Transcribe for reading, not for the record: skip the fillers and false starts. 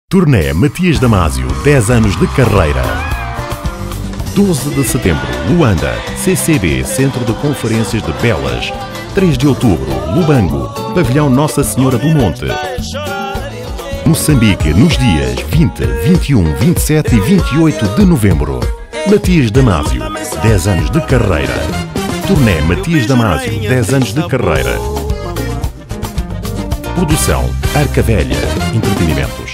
Turnê Matias Damasio, 10 anos de carreira. 12 de setembro, Luanda, CCB, Centro de Conferências de Belas. 3 de outubro, Lubango, Pavilhão Nossa Senhora do Monte. Moçambique, nos dias 20, 21, 27 e 28 de novembro. Matias Damasio, 10 anos de carreira. Turnê Matias Damasio, 10 anos de carreira. Produção Arca Velha Entretenimentos.